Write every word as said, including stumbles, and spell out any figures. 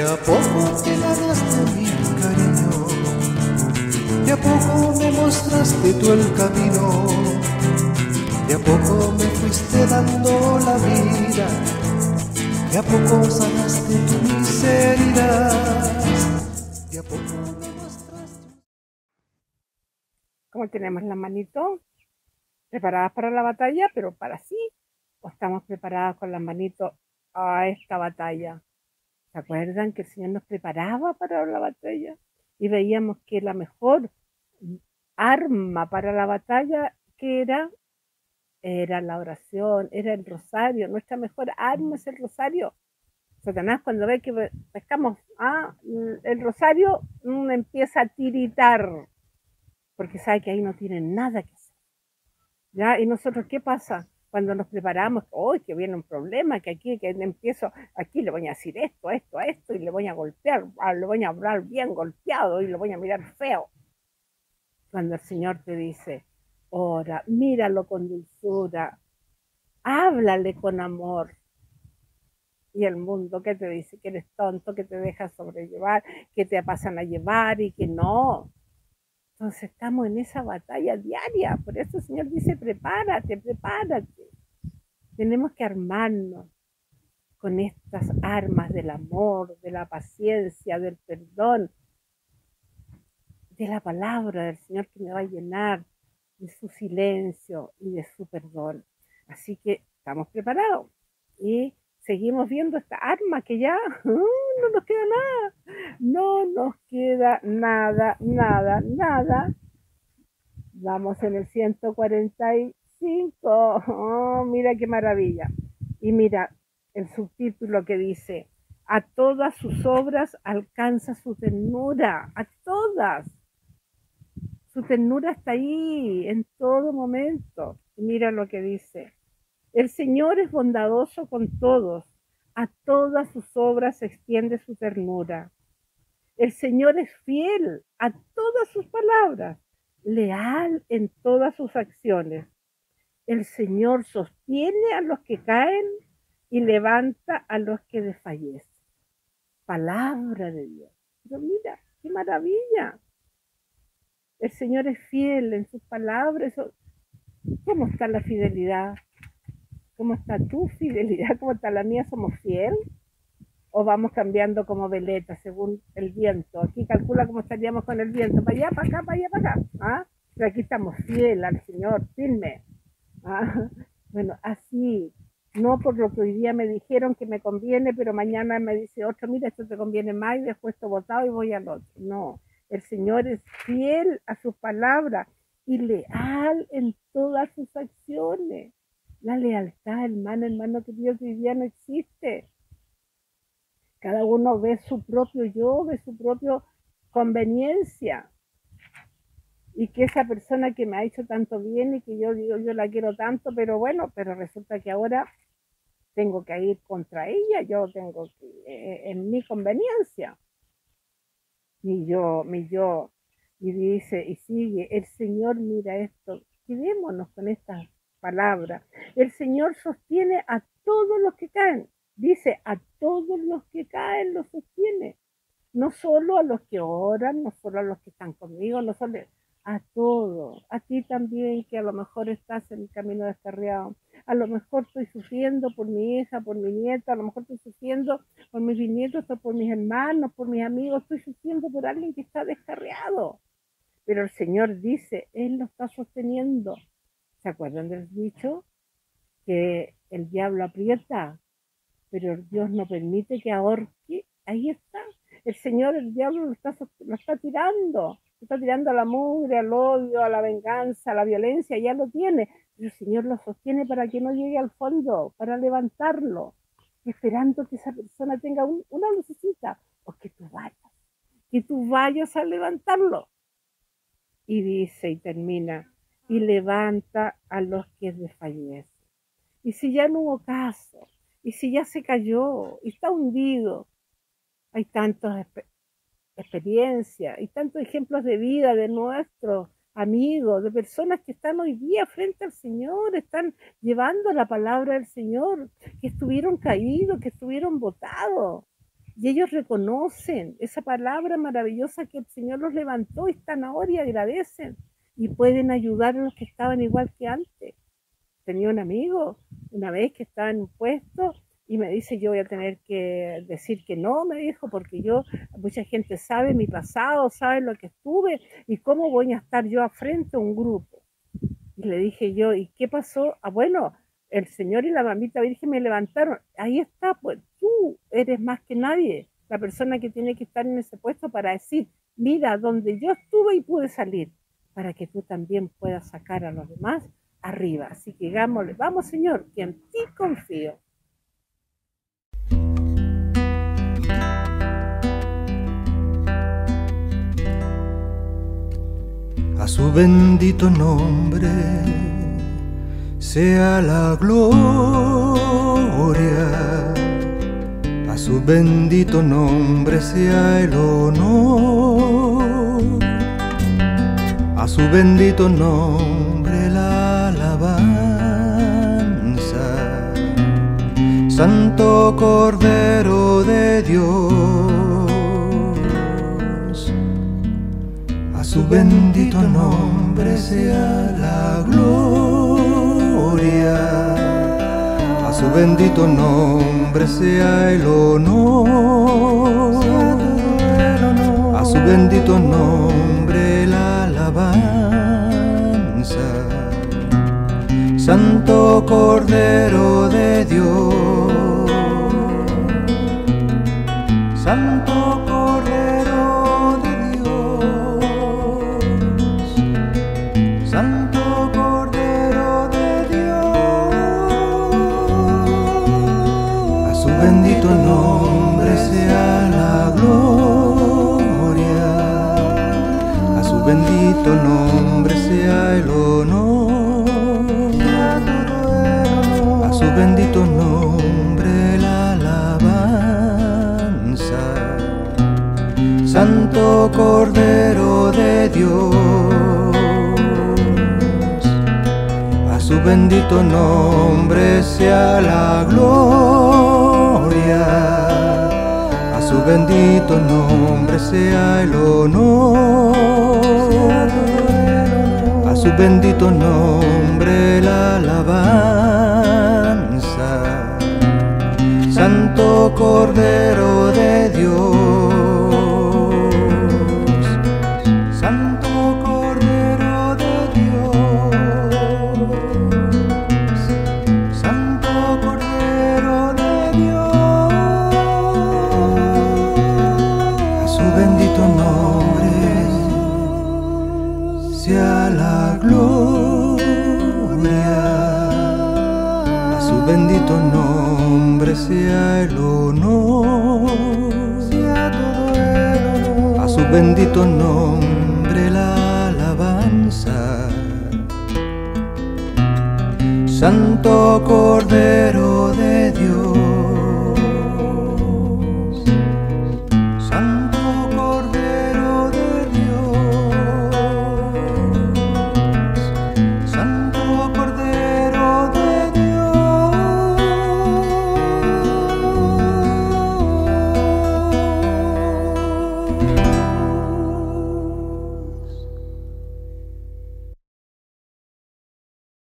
a poco te ganaste mi cariño, de a poco me mostraste tú el camino, de a poco me fuiste dando la vida, de a poco sanaste tu miseria, de a poco me mostraste. ¿Cómo tenemos las manitos? ¿Preparadas para la batalla? Pero para sí. ¿O estamos preparadas con las manitos a esta batalla? ¿Se acuerdan que el Señor nos preparaba para la batalla? Y veíamos que la mejor arma para la batalla, ¿qué era? Era la oración, era el rosario. Nuestra mejor arma es el rosario. Satanás, cuando ve que pescamos ah, el rosario, mmm, empieza a tiritar, porque sabe que ahí no tiene nada que hacer. ¿Ya? Y nosotros, ¿qué pasa? Cuando nos preparamos, hoy oh, que viene un problema, que aquí que empiezo, aquí le voy a decir esto, esto, esto, y le voy a golpear, le voy a hablar bien golpeado y le voy a mirar feo. Cuando el Señor te dice, ora, míralo con dulzura, háblale con amor. Y el mundo, ¿qué te dice? Que eres tonto, que te dejas sobrellevar, que te pasan a llevar y que no. Entonces estamos en esa batalla diaria. Por eso el Señor dice, prepárate, prepárate. Tenemos que armarnos con estas armas del amor, de la paciencia, del perdón, de la palabra del Señor que me va a llenar de su silencio y de su perdón. Así que estamos preparados y seguimos viendo esta arma que ya uh, no nos queda nada, no nos queda nada, nada, nada. Vamos en el ciento cuarenta y cinco, oh, mira qué maravilla. Y mira el subtítulo que dice, a todas sus obras alcanza su ternura, a todas. Su ternura está ahí en todo momento. Y mira lo que dice, el Señor es bondadoso con todos, a todas sus obras extiende su ternura. El Señor es fiel a todas sus palabras, leal en todas sus acciones. El Señor sostiene a los que caen y levanta a los que desfallecen. Palabra de Dios. Pero mira, qué maravilla. El Señor es fiel en sus palabras. ¿Cómo está la fidelidad? ¿Cómo está tu fidelidad? ¿Cómo está la mía? ¿Somos fieles? ¿O vamos cambiando como veleta según el viento? Aquí calcula cómo estaríamos con el viento. Para allá, para acá, para allá, para acá. ¿Ah? Pero aquí estamos fieles al Señor, firme. ¿Ah? Bueno, así. No por lo que hoy día me dijeron que me conviene, pero mañana me dice otro, mira, esto te conviene más y después esto votado y voy al otro. No. El Señor es fiel a sus palabras y leal en todas sus acciones. La lealtad, hermano, hermano, que Dios hoy día no existe. Cada uno ve su propio yo, ve su propia conveniencia. Y que esa persona que me ha hecho tanto bien y que yo digo, yo la quiero tanto, pero bueno, pero resulta que ahora tengo que ir contra ella, yo tengo que, eh, en mi conveniencia. Mi yo, mi yo. Y dice, y sigue, el Señor mira esto, quedémonos con estas palabras. El Señor sostiene a todos los que caen. Dice, a todos los que caen los sostiene. No solo a los que oran, no solo a los que están conmigo, no solo a todos. A ti también, que a lo mejor estás en el camino descarriado. A lo mejor estoy sufriendo por mi hija, por mi nieta, a lo mejor estoy sufriendo por mis bisnietos, por mis hermanos, por mis amigos, estoy sufriendo por alguien que está descarriado. Pero el Señor dice, Él lo está sosteniendo. ¿Se acuerdan del dicho? Que el diablo aprieta, pero Dios no permite que ahorque. Ahí está. El Señor, el diablo lo está, lo está tirando. Está tirando a la mugre, al odio, a la venganza, a la violencia, ya lo tiene. Pero el Señor lo sostiene para que no llegue al fondo, para levantarlo, esperando que esa persona tenga un, una lucecita, o que tú vayas, que tú vayas a levantarlo. Y dice y termina, y levanta a los que desfallecen. Y si ya no hubo caso, y si ya se cayó, y está hundido, hay tantas experiencias, y tantos ejemplos de vida de nuestros amigos, de personas que están hoy día frente al Señor, están llevando la palabra del Señor, que estuvieron caídos, que estuvieron botados, Y ellos reconocen esa palabra maravillosa que el Señor los levantó y están ahora y agradecen. Y pueden ayudar a los que estaban igual que antes. Tenía un amigo una vez que estaba en un puesto y me dice, yo voy a tener que decir que no, me dijo, porque yo, mucha gente sabe mi pasado, sabe lo que estuve y cómo voy a estar yo a frente a un grupo. Y le dije yo, ¿y qué pasó? Ah, bueno, el Señor y la mamita Virgen me levantaron. Ahí está, pues tú eres más que nadie, la persona que tiene que estar en ese puesto para decir, mira, donde yo estuve y pude salir, para que tú también puedas sacar a los demás arriba. Así que digámosle, vamos Señor, que en ti confío. A su bendito nombre sea la gloria, a su bendito nombre sea el honor, a su bendito nombre la alabanza. Santo Cordero de Dios, a su bendito nombre sea la gloria, a su bendito nombre sea el honor, a su bendito nombre la alabanza. Santo Cordero de Dios, Santo Cordero de Dios, Santo Cordero de Dios, a su bendito nombre sea la gloria, a su bendito nombre sea el honor, a su bendito nombre la alabanza. Santo Cordero de Dios, a su bendito nombre sea la gloria, a su bendito nombre sea el honor, a su bendito nombre la alabanza. Santo Cordero de Dios, Santo Cordero de Dios, Santo Cordero de Dios, a su bendito nombre sea la gloria, a su bendito nombre sea el honor, a su bendito nombre la alabanza. Santo Cordero de Dios,